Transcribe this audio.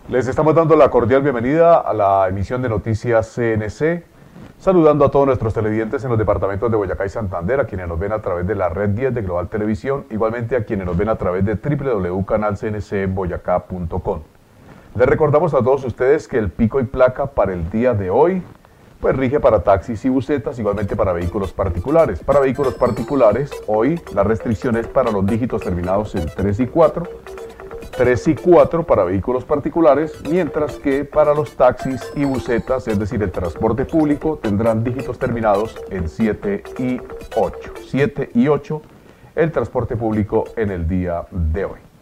Les estamos dando la cordial bienvenida a la emisión de Noticias CNC, saludando a todos nuestros televidentes en los departamentos de Boyacá y Santander, a quienes nos ven a través de la Red 10 de Global Televisión, igualmente a quienes nos ven a través de www.canalcncboyacá.com. Les recordamos a todos ustedes que el pico y placa para el día de hoy pues rige para taxis y busetas, igualmente para vehículos particulares. Para vehículos particulares, hoy la restricción es para los dígitos terminados en 3 y 4, 3 y 4 para vehículos particulares, mientras que para los taxis y busetas, es decir, el transporte público, tendrán dígitos terminados en 7 y 8. 7 y 8 el transporte público en el día de hoy.